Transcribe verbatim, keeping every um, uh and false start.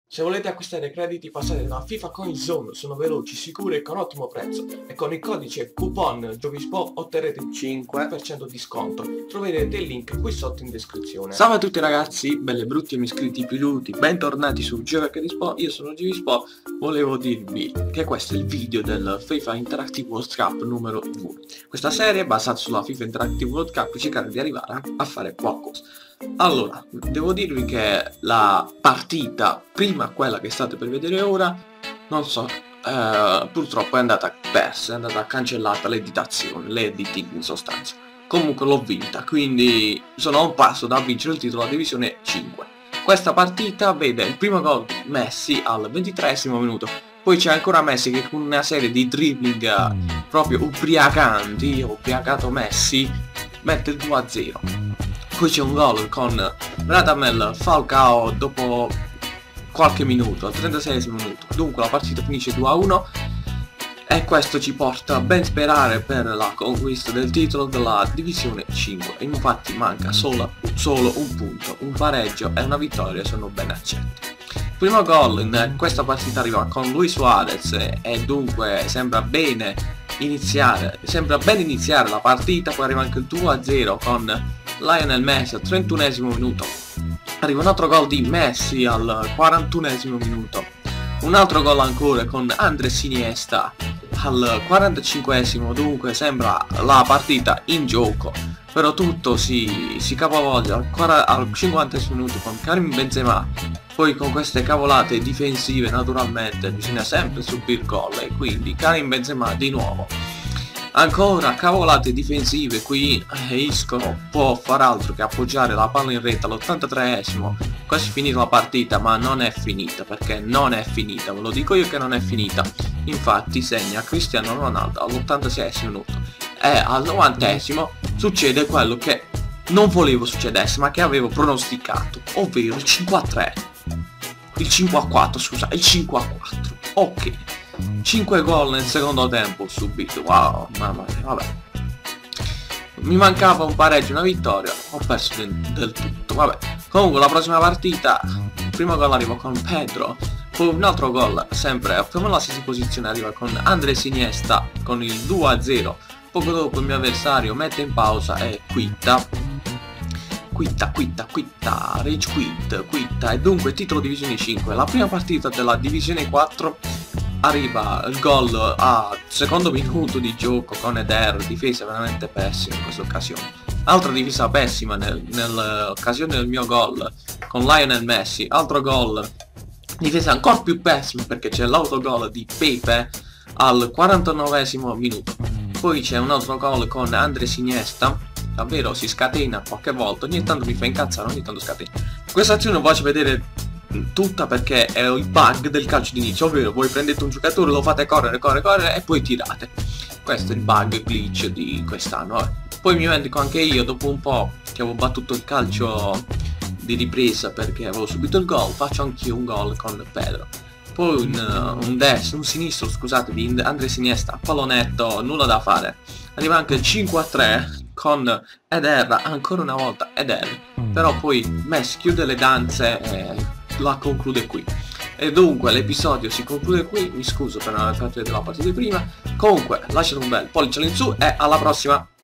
Se volete acquistare crediti passate da FIFA Coin Zone, sono veloci, sicuri e con ottimo prezzo e con il codice coupon Giovispo otterrete il cinque per cento di sconto. Troverete il link qui sotto in descrizione. Salve a tutti ragazzi, belli brutti e iscritti piluti, bentornati su Giovispo, io sono Giovispo. Volevo dirvi che questo è il video del FIFA Interactive World Cup numero due. Questa serie è basata sulla FIFA Interactive World Cup per cercare di arrivare a fare qualcosa. Allora, devo dirvi che la partita, prima quella che state per vedere ora, non so, eh, purtroppo è andata persa, è andata cancellata l'editazione, l'editing in sostanza. Comunque l'ho vinta, quindi sono a un passo da vincere il titolo della divisione cinque. Questa partita vede il primo gol di Messi al ventitreesimo minuto, poi c'è ancora Messi che con una serie di dribbling eh, proprio ubriacanti, ubriacato Messi, mette il due a zero. Poi c'è un gol con Radamel Falcao dopo qualche minuto, al trentaseiesimo minuto. Dunque la partita finisce due a uno e questo ci porta a ben sperare per la conquista del titolo della divisione cinque. Infatti manca solo, solo un punto, un pareggio e una vittoria sono ben accetti. Il primo gol in questa partita arriva con Luis Suarez e dunque sembra bene iniziare, sembra ben iniziare la partita. Poi arriva anche il due a zero con Lionel Messi al trentunesimo minuto. Arriva un altro gol di Messi al quarantunesimo minuto. Un altro gol ancora con Andrés Iniesta al quarantacinquesimo. Dunque sembra la partita in gioco, però tutto si, si capovolge al, al cinquantesimo minuto con Karim Benzema. Poi con queste cavolate difensive naturalmente bisogna sempre subire gol e quindi Karim Benzema di nuovo. Ancora cavolate difensive, qui Isco può far altro che appoggiare la palla in rete all'ottantatreesimo, quasi finita la partita, ma non è finita, perché non è finita, ve lo dico io che non è finita. Infatti segna Cristiano Ronaldo all'ottantaseiesimo minuto e al novantesimo succede quello che non volevo succedesse ma che avevo pronosticato, ovvero il cinque a tre, il cinque a quattro, scusa, il cinque a quattro, ok. cinque gol nel secondo tempo subito, wow, mamma mia, vabbè. Mi mancava un pareggio e una vittoria, ho perso del, del tutto, vabbè. Comunque la prossima partita, il primo gol arriva con Pedro, poi un altro gol, sempre più o meno la stessa posizione, arriva con Andrés Iniesta con il due a zero. Poco dopo il mio avversario mette in pausa e quitta. Quitta, quitta, quitta, rage quit, quitta, e dunque titolo divisione cinque, la prima partita della divisione quattro. Arriva il gol a secondo minuto di gioco con Eder, difesa veramente pessima in questa occasione. Altra difesa pessima nel, nell'occasione del mio gol con Lionel Messi, altro gol, difesa ancora più pessima perché c'è l'autogol di Pepe al quarantanovesimo minuto. Poi c'è un altro gol con Andrés Iniesta, davvero si scatena qualche volta, ogni tanto mi fa incazzare, ogni tanto scatena. Questa azione voglio vedere tutta perché è il bug del calcio d'inizio, ovvero voi prendete un giocatore, lo fate correre, correre, correre e poi tirate. Questo è il bug glitch di quest'anno. Eh. Poi mi vendico anche io dopo un po' che avevo battuto il calcio di ripresa perché avevo subito il gol, faccio anch'io un gol con Pedro. Poi un, un destro, un sinistro, scusate, di Andrés Iniesta, pallonetto, nulla da fare. Arriva anche il cinque a tre con Eder, ancora una volta Eder, però poi Messi chiude le danze e la conclude qui. E dunque l'episodio si conclude qui, mi scuso per non aver fatto vedere la partita di prima. Comunque lasciate un bel pollice in su e alla prossima.